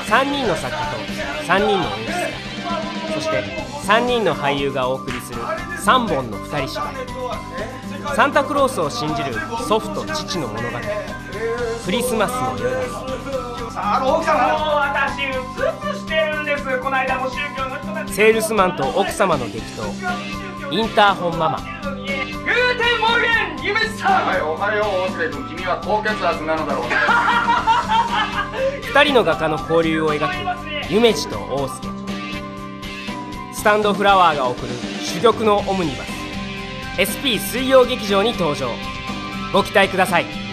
3人の作家と3人の演出家、そして3人の俳優がお送りする3本の2人芝居。サンタクロースを信じる祖父と父の物語、クリスマスの夜。 奥様、もう私うつうつしてるんです。この間も宗教の人たち。 セールスマンと奥様の激闘、インターホンママ。 グーテンモルゲン、ゆめさん。 おはよう、大助君。君は高血圧なのだろうね。 2人の画家の交流を描く夢二と大助。スタンドフラワーが送る珠玉のオムニバス SP 水曜劇場に登場。ご期待ください。